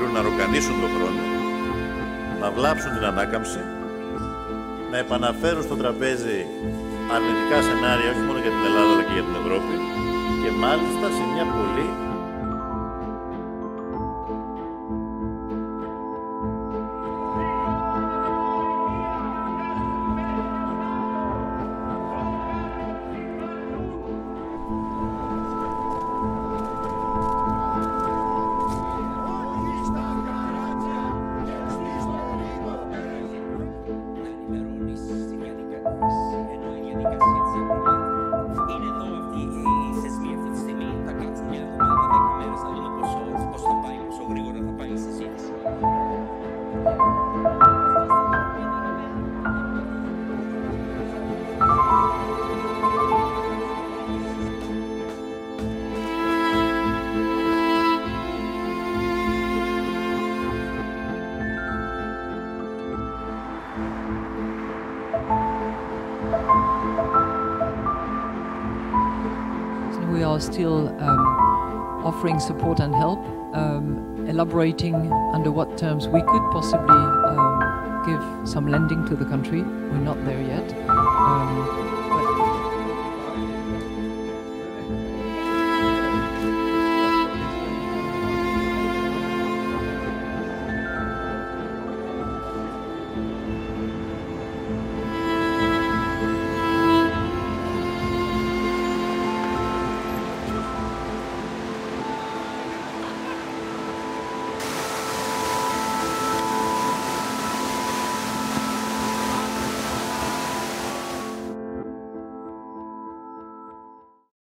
θέλουν να ροκανίσουν τον χρόνο, να βλάψουν την ανάκαμψη, να επαναφέρουν στο τραπέζι αρνητικά σενάρια όχι μόνο για την Ελλάδα αλλά και για την Ευρώπη και μάλιστα σε μια πολύ We are still offering support and help, elaborating under what terms we could possibly give some lending to the country. We're not there yet.